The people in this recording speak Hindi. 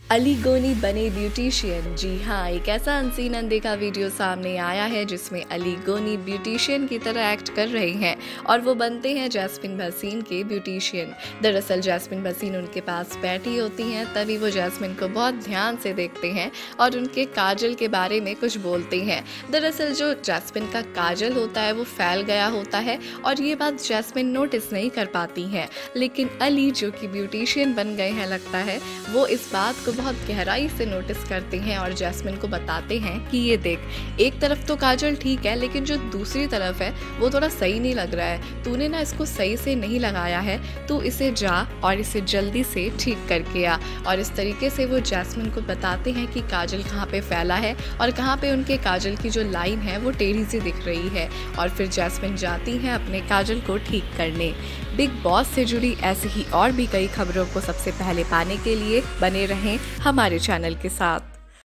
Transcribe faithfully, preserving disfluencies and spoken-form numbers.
अली गोनी बने ब्यूटिशियन। जी हाँ, एक ऐसा अनसीन अनदेखा वीडियो सामने आया है जिसमें अली गोनी ब्यूटिशियन की तरह एक्ट कर रहे हैं और वो बनते हैं जैस्मिन भसीन के ब्यूटिशियन। दरअसल जैस्मिन भसीन उनके पास बैठी होती हैं, तभी वो जैस्मिन को बहुत ध्यान से देखते हैं और उनके काजल के बारे में कुछ बोलते हैं। दरअसल जो जैस्मिन का काजल होता है वो फैल गया होता है और ये बात जैस्मिन नोटिस नहीं कर पाती हैं, लेकिन अली जो कि ब्यूटिशियन बन गए हैं लगता है, वो इस बात को बहुत गहराई से नोटिस करते हैं और जैस्मिन को बताते हैं कि ये देख, एक तरफ तो काजल ठीक है लेकिन जो दूसरी तरफ है वो थोड़ा सही नहीं लग रहा है, तूने ना इसको सही से नहीं लगाया है, तू इसे जा और इसे जल्दी से ठीक करके आ। और इस तरीके से वो जैस्मिन को बताते हैं कि काजल कहाँ पे फैला है और कहाँ पे उनके काजल की जो लाइन है वो टेढ़ी सी दिख रही है। और फिर जैस्मिन जाती है अपने काजल को ठीक करने। बिग बॉस से जुड़ी ऐसी ही और भी कई खबरों को सबसे पहले पाने के लिए बने रहें हमारे चैनल के साथ।